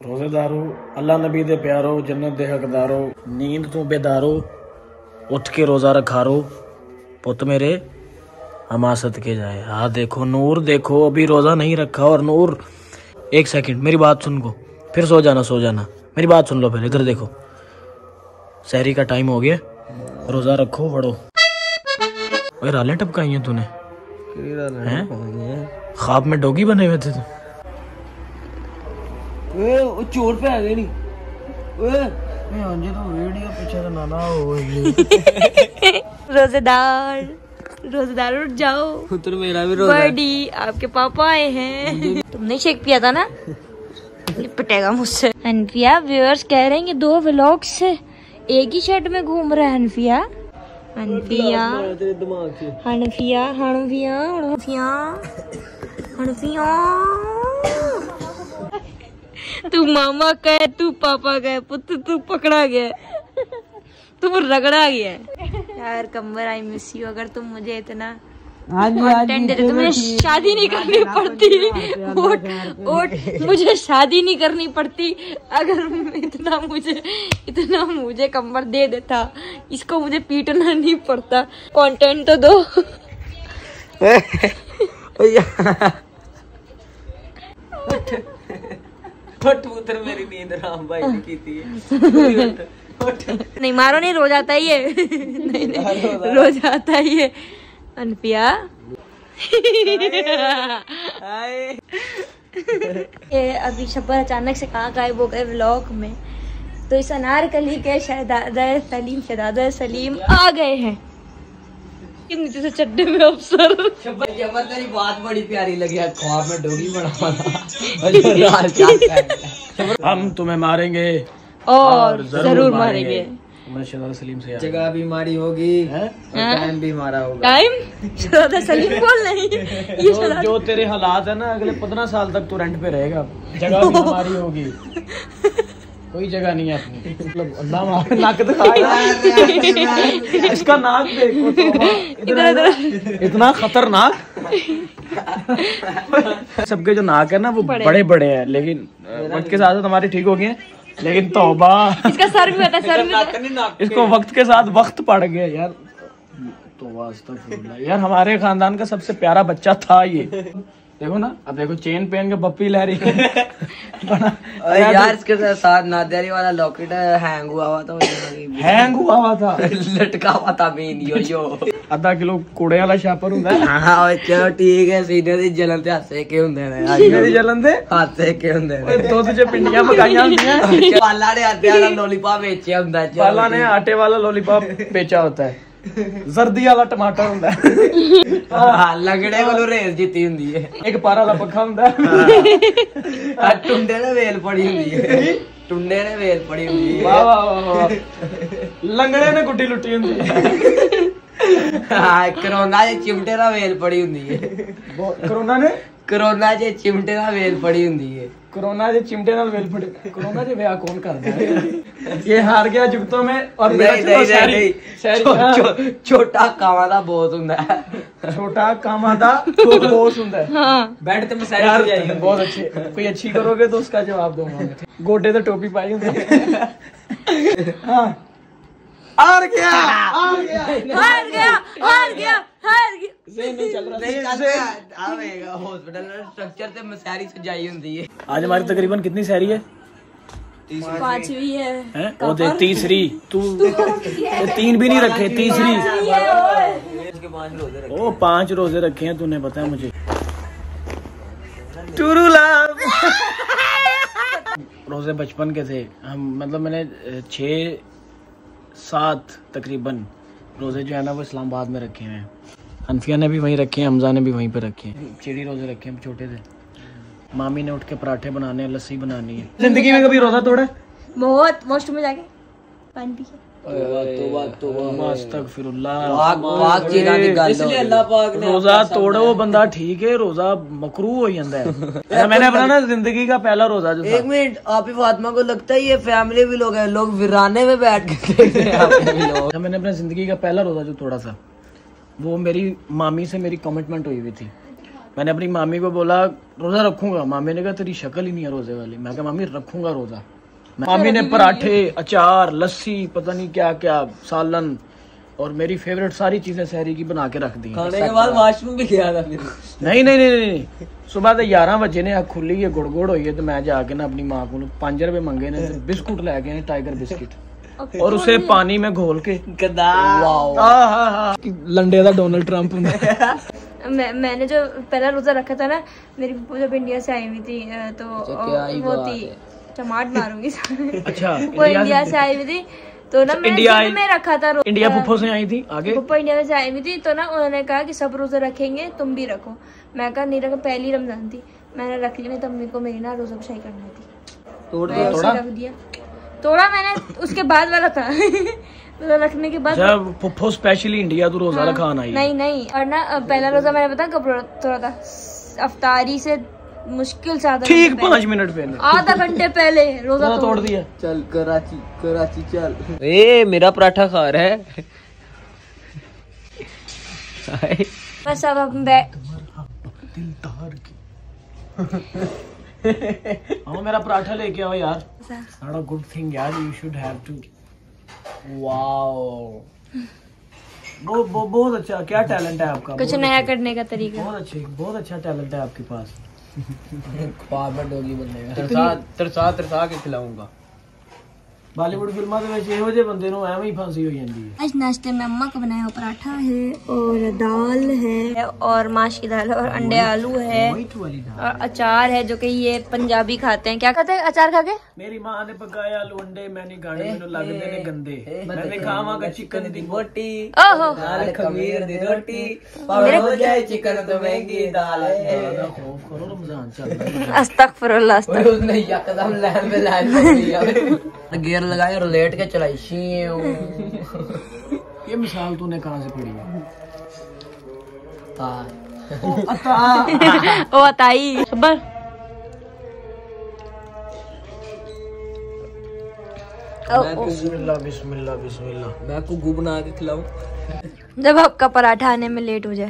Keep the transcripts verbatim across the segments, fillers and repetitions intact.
रोजेदारो अल्लाह नबी दे प्यारो जन्नत दे हकदारो नींद तो बेदारो उठ के रोजा रखारो पुत मेरे हमासत के जाए। हाँ देखो नूर, देखो अभी रोजा नहीं रखा और नूर। एक सेकंड मेरी बात सुन को, फिर सो जाना सो जाना मेरी बात सुन लो पहले। इधर देखो सहरी का टाइम हो गया, रोजा रखो पढ़ो। ओए रालें टपकाई हैं तूने हैं? ख्वाब में डोगी बने हुए थे तुम। ओए चोर पे आ गए नहीं। ओए हां जी तो वीडियो पीछे तो ना ना हो। रोजेदार रोजेदार उठ जाओ। पुत्र मेरा भी रोजा। बर्डी आपके पापा आए हैं। तुमने शेक पिया था ना, निपटेगा मुझसे। हनफिया व्यूअर्स कह रहे हैं कि दो व्लॉग्स से एक ही शर्ट में घूम रहा है हनफिया। हनफिया हनफिया हनफिया हनफिया हनफिया तू मामा का है, तू पापा का है, पुत्र तू पकड़ा गया, तू रगड़ा गया यार। कम्बर आई मिस यू। अगर तुम मुझे इतना कंटेंट देते तो मुझे शादी नहीं करनी पड़ती। ओट, ओट, मुझे शादी नहीं करनी पड़ती अगर इतना मुझे इतना मुझे कम्बर दे देता। इसको मुझे पीटना नहीं पड़ता। कंटेंट तो दो। पुत्र मेरी नींद राम भाई ने की थी। नहीं मारो नहीं, रो जाता ही है। नहीं नहीं रो जाता ही है अनपिया। ये अभी शब्बर अचानक से कहाँ गायब हो गए व्लॉग में, तो इस अनारकली के शहजादा सलीम शहजादा सलीम आ गए हैं। नीचे से चड्डे में अफसर। शब्बर तेरी बात बड़ी प्यारी लगी। ख्वाब में डोगी बना। हम तुम्हें मारेंगे और जरूर मारेंगे। सलीम से जगह भी मारी होगी, टाइम भी मारा होगा। टाइम शहजादा सलीम बोल नहीं ये जो, जो तेरे हालात है ना अगले पंद्रह साल तक तू रेंट पे रहेगा। जगह भी हमारी होगी, कोई जगह नहीं है अपनी। मतलब अल्लाह नाक दिखाएगा। इसका नाक देखो तो इधर इधर इतना खतरनाक। सबके जो नाक है ना वो बड़े बड़े हैं, लेकिन वक्त के साथ हमारे ठीक हो गए। लेकिन तौबा इसका सर भी होता है, सर भी इसको वक्त के साथ वक्त पड़ गया यार। तौबा अस्तगफिरुल्लाह यार, हमारे खानदान का सबसे प्यारा बच्चा था ये। देखो ना, अब देखो चेन पहन के पप्पी ला रही है। यार इसके साथ नादियारी वाला लॉकेट हैंग हुआ हुआ था। हैंग हुआ हुआ था, लटका हुआ था मेन यो यो। अद्धा किलो कूड़े वाला शापर हुंदा है। हां चलो ठीक है। सीने दी जलन ते हासे के हुंदे ने। सीने दी जलन ते हासे के हुंदे ने। ओए दुध च पिंडियां पकाइयां हुंदियां। पाला ने आटे वाला लॉलीपॉप बेचिया हुंदा है। पाला ने आटे वाला लॉलीपॉप बेचा होता है। जर्दी वाला टमाटर हुंदा है। हां लगड़े वालों रेस जीती हुंदी है। एक पारा वाला पक्का हुंदा है। टुंडे ने वेल पड़ी हुंदी है। टुंडे ने वेल पड़ी हुंदी है। वाह वाह वाह। लंगड़े ने गुड्डी लुटी हुंदी है। हां कोरोना जे चिमटे दा वेल पड़ी हुंदी है। कोरोना ने कोरोना जे चिमटे दा वेल पड़ी हुंदी है। कोरोना जे चिमटे नाल वेल पड़े। कोरोना जे ब्याह कौन करदा है? ये हार गया जुगतों में। और छोटा कावां दा बोस हुंदा है। छोटा कावां दा बोस हुंदा है। हां बेड ते मसाज हो जाएगी। बहुत अच्छे। कोई अच्छी करोगे तो उसका जवाब दूंगा। गोडे तो टोपी पाई हुंदी। हां हार गया हार गया हार गया हार गया हार गया। सही नहीं चल रहा। नहीं चलता आवेगा। हॉस्पिटल स्ट्रक्चर ते मसारी सजाई हुंदी है। आज हमारी तकरीबन कितनी सैरी है? पांचवी है, हैं? वो दे तीसरी। तू तीन भी नहीं रखे, तीसरी। ओ पांच रोजे रखे हैं तूने, पता है मुझे। रोजे बचपन के थे हम, मतलब मैंने छः सात तकरीबन रोजे जो है ना वो इस्लामाबाद में रखे हैं। हनफिया ने भी वहीं रखे हैं, हमजा ने भी वहीं पे रखे हैं। चिड़ी रोजे रखे हैं छोटे थे। मामी ने उठ के पराठे बनाने हैं, लस्सी बनानी है। जिंदगी में कभी रोजा तोड़ा? बहुत मोस्ट में जाके पानी पी के। रोजा तोड़ो वो बंदा ठीक है, रोजा मकरू हो जाता है। मैंने अपना ना जिंदगी का पहला रोजा जो एक मिनट, आप ही फातिमा को लगता है ये फैमिली भी लोग हैं, लोग वीराने में बैठ के देख रहे हैं। मैंने अपना जिंदगी का पहला रोजा जो तोड़ा था वो मेरी मामी से मेरी कमिटमेंट हुई हुई थी मैंने अपनी मामी को बोला रोजा रखूंगा, मामी ने कहा तेरी शक्ल ही नहीं है रोजे वाली। मैं कहा मामी रखूंगा रोजा। मामी ने पराठे, अचार, लस्सी, पता नहीं क्या क्या, सालन और मेरी फेवरेट सारी चीजें सहरी की बना के रख दी। खाने के बाद वॉशरूम भी गया था फिर? नहीं नहीं नहीं नहीं, सुबह तो ग्यारह बजे ने अख खुली है, गुड़ गुड़ हुई है, तो मैं जाके ना अपनी माँ को पांच रुपए मंगे ने बिस्कुट लै गए, टाइगर बिस्किट, और उसे पानी में घोल के लंडे का डोनाल्ड ट्रंप। मैं मैंने जो पहला रोजा रखा था ना, मेरी पप्पू जब इंडिया से आई हुई थी तो वो थी टमाट मारूंगी। अच्छा, वो इंडिया से आई हुई थी तो ना मैं इंडिया में रखा था। इंडिया पुप्पो से आई थी, आगे पुप्पो इंडिया से आई हुई थी तो ना उन्होंने कहा कि सब रोजा रखेंगे, तुम भी रखो। मैं कहा नहीं रखा, पहली रमजान थी, मैंने रख ली नहीं, तब मेरे को मेरी ना रोजा बशाई करनी थी, तोड़ दिया, तोड़ा रख दिया, तोड़ा मैंने उसके बाद वाला था। रोजा रखने के बाद जब पुप्पो स्पेशली इंडिया तो रोजा रखा आई। नहीं नहीं, और ना पहला रोजा मैंने पता कब तोड़ा था, अफ्तारी से मुश्किल से आधा ठीक पाँच मिनट पहले, आधा घंटे पहले रोजा तोड़, तोड़ दिया। चल कराची कराची चल। ए मेरा पराठा खा रहा है। बस अब हम बैठ हाँ मेरा पराठा लेके आओ यार। Not a good thing यार, you should have to। Wow, वो वो बहुत अच्छा, क्या टैलेंट है आपका, कुछ नया करने का तरीका। बहुत अच्छे, बहुत अच्छा टैलेंट है आपके पास। ख्वाब में डोली बनेगा, तरसा तरसा तरसा के खिलाऊंगा। बॉलीवुड फिल्मां ਦੇ ਵਿੱਚ ਇਹੋ ਜਿਹੇ ਬੰਦੇ ਨੂੰ ਐਵੇਂ ਹੀ ਫਾਂਸੀ ਹੋ ਜਾਂਦੀ है। आज नाश्ते में अम्मा का बनाया हुआ पराठा है और दाल है और माश की दाल है और अंडे आलू है और अचार है, जो कि ये पंजाबी खाते हैं। क्या खाते हैं अचार खा के? मेरी माँ ने पकाया आलू अंडे, मैंने खाने मैंने लगदे ने गंदे, मैंने खावांगा चिकन दी बोटी, ओहो नाल खमीर दी रोटी, पावे हो जाए चिकन तो महंगी दाल है। खौफ करो, रमजान चल रहा है। अस्तगफिरुल्लाह अस्तगफिरुल्लाह। उसने यकदम लाइन पे लाइन पकड़ लिया, गियर लगाई और लेट के चलाई। ये मिसाल तूने कहाँ से पढ़ी है? ओ अताई खबर। बिस्मिल्लाह बिस्मिल्लाह बिस्मिल्लाह। मैं कुगू बना के खिलाऊं जब आपका पराठा आने में लेट हो जाए।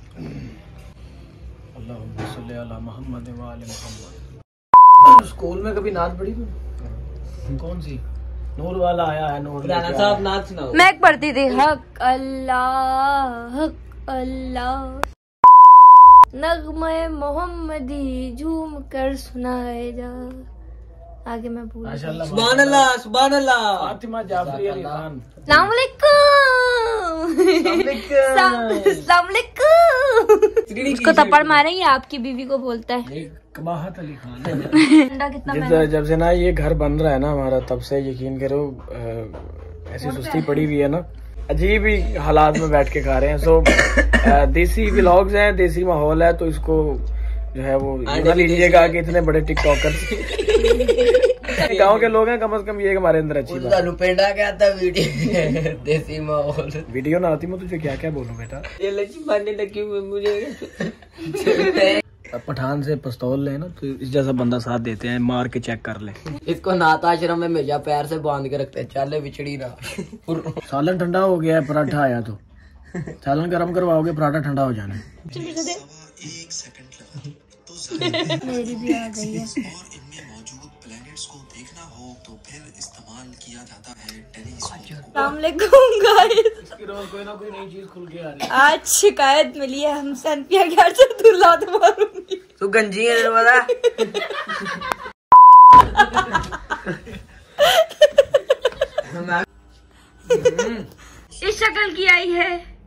अल्लाहुम्मा सल्ली अला मुहम्मद व आले मुहम्मद। स्कूल में कभी नात पढ़ी तू? कौन सी? नूर वाला आया है, नूर राना साहब नाच सुनाओ। मैं पढ़ती थी हक अल्लाह हक अल्लाह, नगमे मोहम्मदी झूम कर सुनाए जा। आगे मैं भूल गई। सुभान अल्लाह सुभान अल्लाह। फातिमा जाफरी अली खान। अस्सलाम वालेकुम। उसको थप्पड़ मारेंगे, आपकी बीवी को बोलता है कबाहत अली खान। कितना जब से ना ये घर बन रहा है ना हमारा, तब से यकीन करो ऐसी सुस्ती पड़ी हुई है ना, अजीब ही हालात में बैठ के खा रहे हैं। सो देसी व्लॉग्स हैं, देसी माहौल है, तो इसको जो है वो ये लीजिएगा कि इतने बड़े टिकटॉकर गाँव के लोग हैं, कम से कम ये हमारे अंदर अच्छी बात। पेंडा क्या था वीडियो देसी माहौल वीडियो ना आती मैं तुझे क्या क्या बोलूं बेटा। ये लगी मारने लगी हुई मुझे। पठान से पिस्तौल ले ना तो इस जैसा बंदा साथ देते हैं, मार के चेक कर ले। इसको नाथ आश्रम में मेजा पैर से बांध के रखते हैं, चले बिछड़ी ना। सालन ठंडा हो गया है, पराठा आया तो सालन गर्म करवाओगे, पराठा ठंडा हो जाना है। मेरी भी आ गई है। अस्सलाम वालेकुम गाइस। कोई ना कोई नई चीज खुल के आ रही है। आज शिकायत मिली है हमसे, अनपिया के घर से दूल्हा तो मारूंगी। तू गंजी है पता। इस शक्ल की आई है।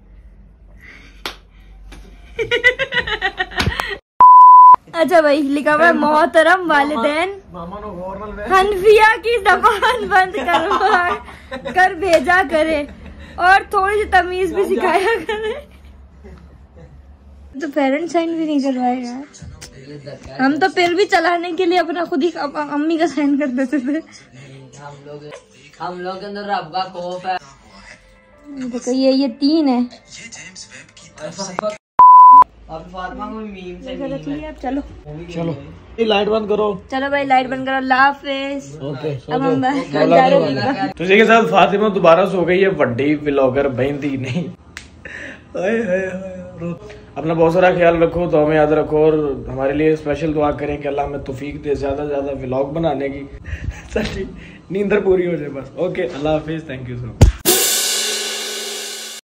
अच्छा भाई, लिखा हुआ है मोहतरम वालिदैन हनफिया की जबान बंद करवा कर भेजा करे और थोड़ी सी तमीज भी सिखाया करे। तो पेरेंट्स साइन भी नहीं करवाए यार, हम तो फिर भी चलाने के लिए अपना खुद ही अम्मी का साइन कर देते थे। हम लोग हम लोग के अंदर रब का खौफ है। देखो ये ये तीन है। अब फातिमा को मीम से अब चलो चलो ये लाइट बंद करो। चलो भाई लाइट बंद करो। अल्लाह हाफिज। ओके अब हम जा रहे हैं। तो इसी के साथ फातिमा दोबारा सो गई है, वड्डी व्लॉगर बहन दी नहीं। हाय हाय हाय। अपना बहुत सारा ख्याल रखो, तो हमें याद रखो और हमारे लिए स्पेशल दुआ करें कि अल्लाह हमें तौफीक दे ज़्यादा से ज़्यादा व्लॉग बनाने की। चलिए नींदर पूरी हो जाए बस। ओके, अल्लाह हाफिज़, थैंक यू सो मच।